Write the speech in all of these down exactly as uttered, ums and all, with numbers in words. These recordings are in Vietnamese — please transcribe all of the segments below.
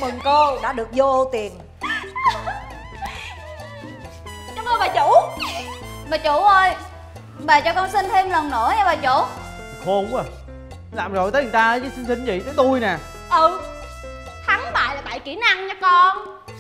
mừng cô đã được vô ô tiền. Cảm ơn bà chủ. Bà chủ ơi, bà cho con xin thêm lần nữa nha bà chủ. Khôn quá. Làm rồi tới người ta chứ xin xin gì tới tôi nè. Ừ, thắng bại là tại kỹ năng nha con.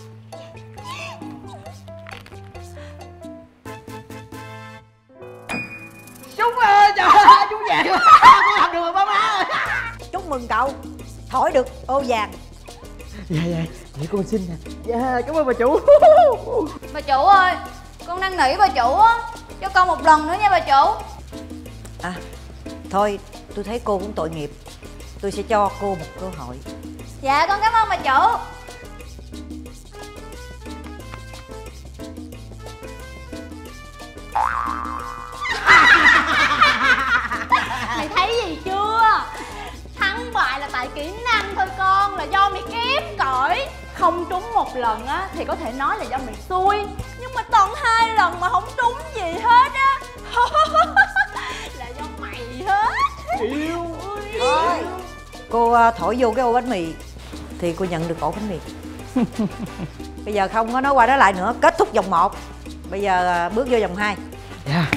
Trúng ơi, trời ơi, trúng vàng. Con làm được rồi ba má ơi. Chúc mừng cậu thổi được ô vàng. Dạ dạ, vậy con xin nè. Dạ, cảm ơn bà chủ. Bà chủ ơi, con năn nỉ bà chủ á, cho con một lần nữa nha bà chủ. À, thôi tôi thấy cô cũng tội nghiệp, tôi sẽ cho cô một cơ hội. Dạ con cảm ơn bà chủ. Mày thấy gì chưa? Thắng bại là tại kỹ năng thôi con, là do mày kém cỏi. Không trúng một lần á thì có thể nói là do mày xui, nhưng mà tận hai lần mà không trúng gì hết á là do mày hết. Yêu. Thôi cô thổi vô cái ô bánh mì thì cô nhận được ổ bánh mì. Bây giờ không có nói qua nói lại nữa, kết thúc vòng một. Bây giờ bước vô vòng hai. Dạ.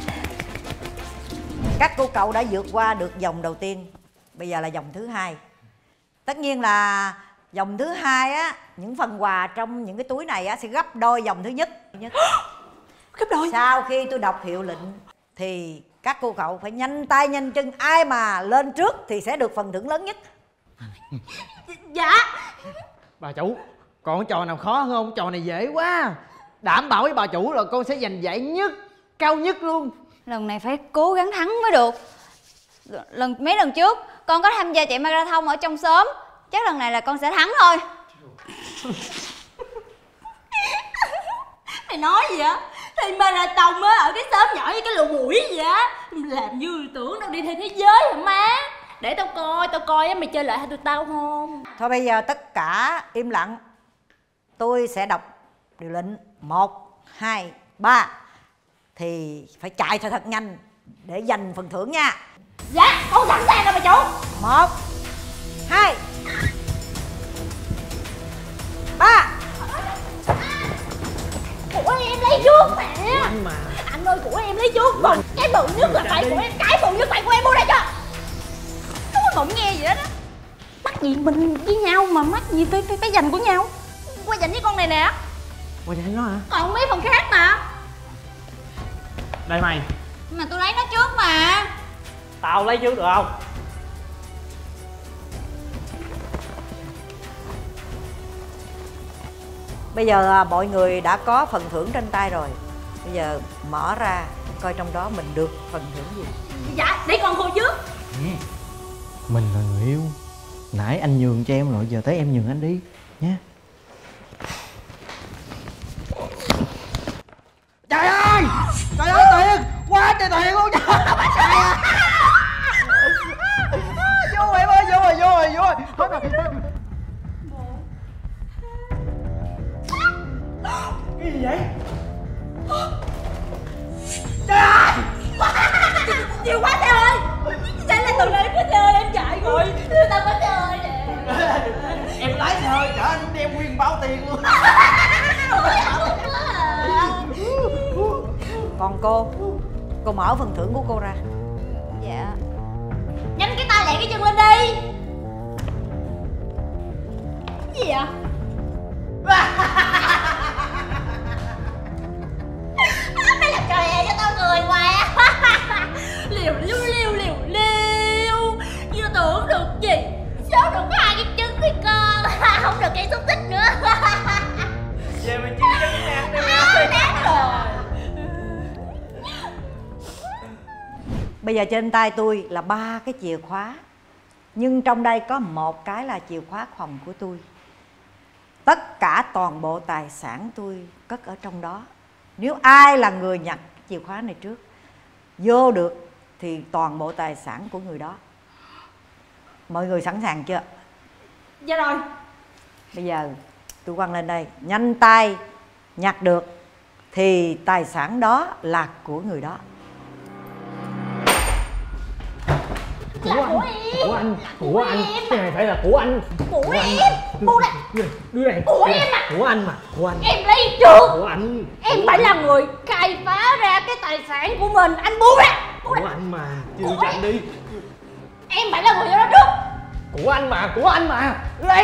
Các cô cậu đã vượt qua được vòng đầu tiên. Bây giờ là vòng thứ hai. Tất nhiên là vòng thứ hai á, những phần quà trong những cái túi này á sẽ gấp đôi vòng thứ nhất. Gấp đôi. Sau khi tôi đọc hiệu lệnh thì các cô cậu phải nhanh tay nhanh chân, ai mà lên trước thì sẽ được phần thưởng lớn nhất. Dạ. Bà chủ, còn cái trò nào khó hơn không? Trò này dễ quá. Đảm bảo với bà chủ là con sẽ giành giải nhất, cao nhất luôn. Lần này phải cố gắng thắng mới được. Lần mấy lần trước con có tham gia chạy marathon ở trong xóm, chắc lần này là con sẽ thắng thôi. Mày nói gì á? Thì marathon á ở cái xóm nhỏ với cái lù mũi gì á, làm như tưởng đâu đi theo thế giới hả má. Để tao coi, tao coi á, mày chơi lại hay tụi tao không? Thôi bây giờ tất cả im lặng. Tôi sẽ đọc điều lệnh một, hai, ba. Thì phải chạy thật thật nhanh để giành phần thưởng nha. Dạ, con sẵn sàng rồi bà chủ. Một, hai, ba. Của em lấy trước mẹ. Anh mà. Anh ơi, của em lấy trước. Còn cái bự nhất là phải của em. Cái bự nhất phải của em, mua đây cho. Không có mộng nghe gì hết á. Mắc gì mình với nhau mà mắc gì phải phải, phải giành của nhau. Qua giành với con này nè. Qua giành nó hả? Còn mấy phần khác mà. Đây mày. Mà tôi lấy nó trước mà. Tao lấy trước được không? Bây giờ à, mọi người đã có phần thưởng trên tay rồi. Bây giờ mở ra coi trong đó mình được phần thưởng gì. Dạ, để con cô trước. Ừ. Mình là người yêu. Nãy anh nhường cho em rồi, giờ tới em nhường anh đi nha. Trời ơi! Trời ơi tiền! Quá trời tiền luôn! Trời ơi! Vô em ơi, vô rồi, vô rồi, vô rồi! Hết rồi. Cái gì vậy? Trời ơi! Nhiều quá trời ơi! Chạy lên tầng này em có xe ơi, em chạy rồi. Tao có xe ơi nè. Em lái xe hơi chở anh đem nguyên bao tiền luôn. Còn cô, cô mở phần thưởng của cô ra. Dạ. Nhanh cái tay lẹ cái chân lên đi. Cái gì vậy? Mày làm trò hề cho tao cười hoài á. Liều liêu liêu liều liêu. Chưa tưởng được gì. Số được có hai cái trứng thì con. Không được cây xúc xích nữa. Về mình chia cho cái nè. Đáng rồi. Bây giờ trên tay tôi là ba cái chìa khóa. Nhưng trong đây có một cái là chìa khóa phòng của tôi. Tất cả toàn bộ tài sản tôi cất ở trong đó. Nếu ai là người nhặt chìa khóa này trước, vô được thì toàn bộ tài sản của người đó. Mọi người sẵn sàng chưa? Dạ rồi. Bây giờ tôi quăng lên đây. Nhanh tay nhặt được thì tài sản đó là của người đó. Là của em. của anh, của anh, cái này phải là của anh. Của em. Buông ra. Đưa đây. Của em mà. Của anh mà, của anh. Em lấy trước. Của anh. Em phải là người khai phá ra cái tài sản của mình. Anh buông ra. Buông ra. Của anh mà, đưa cho anh đi. Em phải là người cho nó trước. Của anh mà, của anh mà. Đưa đây.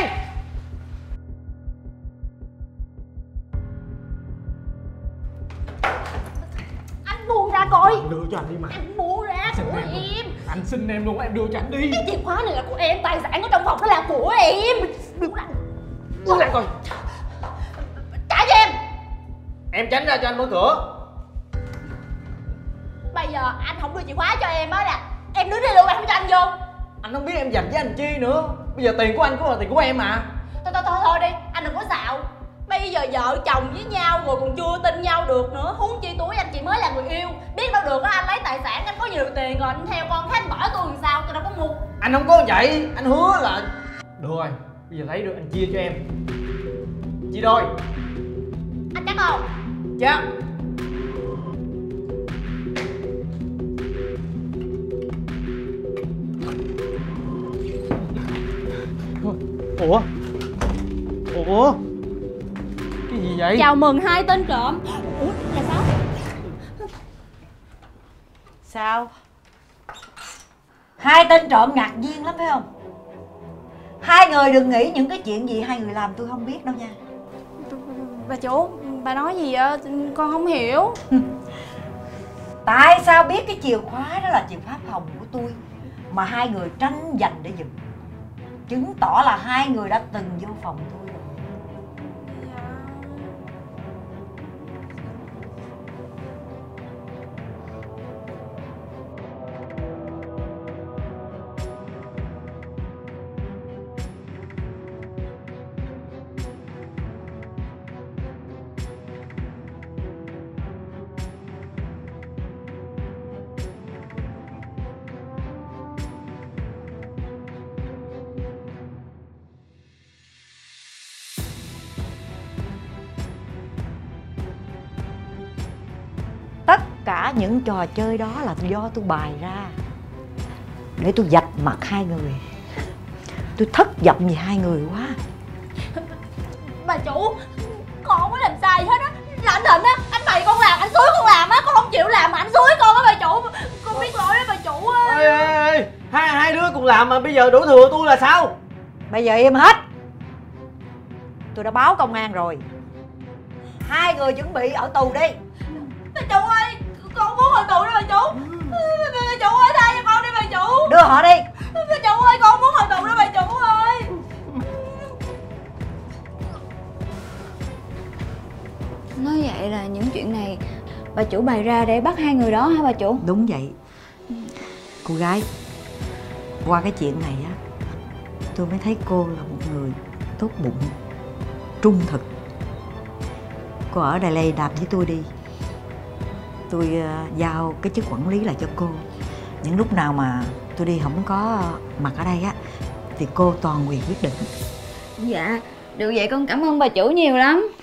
Anh buông ra coi. Đưa cho anh đi mà. Anh buông ra của em, em. Anh xin em luôn, em đưa cho anh đi. Cái chìa khóa này là của em. Tài sản ở trong phòng đó là của em. Buông ra. Buông ra coi. Trả cho em. Em tránh ra cho anh mở cửa. Bây giờ anh không đưa chìa khóa cho em á nè. Em đứng đây luôn, em không cho anh vô. Anh không biết em dành với anh chi nữa. Bây giờ tiền của anh cũng là tiền của em mà. Thôi thôi thôi thôi đi, anh đừng có xạo. Bây giờ vợ chồng với nhau rồi còn chưa tin nhau được nữa. Huống chi tuổi anh chị mới là người yêu. Biết đâu được á, anh lấy tài sản, anh có nhiều tiền rồi anh theo con khách bỏ tôi làm sao, tôi đâu có ngu. Anh không có vậy, anh hứa là... Được rồi, bây giờ thấy được anh chia cho em. Chia đôi. Anh chắc không? Chắc. Ủa? Ủa? Cái gì vậy? Chào mừng hai tên trộm. Ủa là sao? Sao? Hai tên trộm ngạc nhiên lắm phải không? Hai người đừng nghĩ những cái chuyện gì hai người làm tôi không biết đâu nha. Bà chủ, bà nói gì vậy? Con không hiểu. Tại sao biết cái chìa khóa đó là chìa khóa phòng của tôi mà hai người tranh giành để giùm? Chứng tỏ là hai người đã từng vô phòng tôi rồi. Tất cả những trò chơi đó là do tôi bày ra để tôi vạch mặt hai người. Tôi thất vọng vì hai người quá. Bà chủ, con không có làm sai gì hết á. Là anh Thịnh á, anh bày con làm, anh xúi con làm á. Con không chịu làm mà anh xúi con á bà chủ. Con biết lỗi đó bà chủ á. Ê, ê, ê. Hai, hai đứa cùng làm mà bây giờ đổ thừa tôi là sao? Bây giờ im hết. Tôi đã báo công an rồi. Hai người chuẩn bị ở tù đi. Bà chủ ơi, con muốn hồi tù đó bà chủ. Bà chủ ơi, tha cho con đi bà chủ. Đưa họ đi. Bà chủ ơi, con muốn hồi tù đó bà chủ ơi. Nói vậy là những chuyện này bà chủ bày ra để bắt hai người đó hả bà chủ? Đúng vậy. Cô gái, qua cái chuyện này á, tôi mới thấy cô là một người tốt bụng, trung thực. Cô ở Đài Lê đạp với tôi đi. Tôi uh, giao cái chức quản lý lại cho cô. Những lúc nào mà tôi đi không có mặt ở đây á thì cô toàn quyền quyết định. Dạ, được vậy con cảm ơn bà chủ nhiều lắm.